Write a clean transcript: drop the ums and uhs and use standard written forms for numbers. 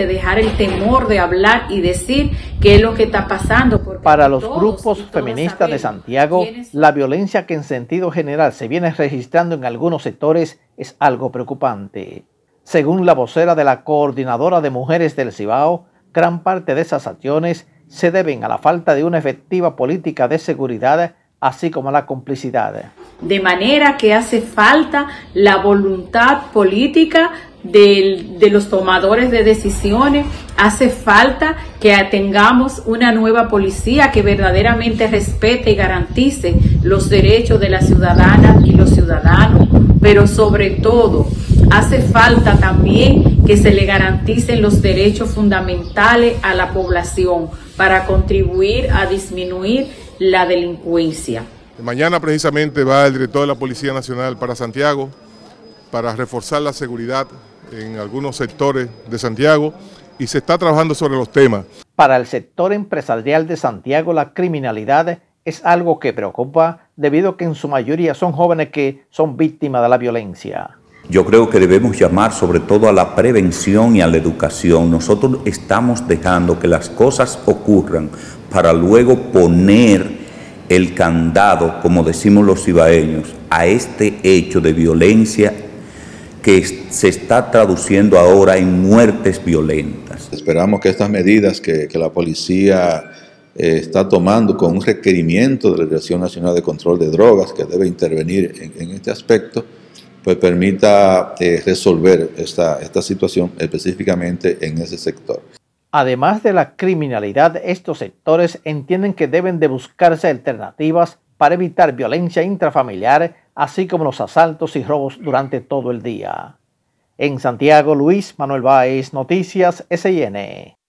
dejar el temor de hablar y decir qué es lo que está pasando. Para los grupos feministas de Santiago, la violencia que en sentido general se viene registrando en algunos sectores es algo preocupante. Según la vocera de la Coordinadora de Mujeres del Cibao, gran parte de esas acciones se deben a la falta de una efectiva política de seguridad, así como a la complicidad. De manera que hace falta la voluntad política de los tomadores de decisiones, hace falta que tengamos una nueva policía que verdaderamente respete y garantice los derechos de las ciudadanas y los ciudadanos, pero sobre todo hace falta también que se le garanticen los derechos fundamentales a la población para contribuir a disminuir la delincuencia. Mañana precisamente va el director de la Policía Nacional para Santiago para reforzar la seguridad en algunos sectores de Santiago y se está trabajando sobre los temas. Para el sector empresarial de Santiago, la criminalidad es algo que preocupa debido a que en su mayoría son jóvenes que son víctimas de la violencia. Yo creo que debemos llamar sobre todo a la prevención y a la educación. Nosotros estamos dejando que las cosas ocurran para luego poner el candado, como decimos los cibaeños, a este hecho de violencia que se está traduciendo ahora en muertes violentas. Esperamos que estas medidas que la policía está tomando con un requerimiento de la Dirección Nacional de Control de Drogas, que debe intervenir en este aspecto, pues permita resolver esta situación específicamente en ese sector. Además de la criminalidad, estos sectores entienden que deben de buscarse alternativas para evitar violencia intrafamiliar, así como los asaltos y robos durante todo el día. En Santiago, Luis Manuel Báez, Noticias SIN.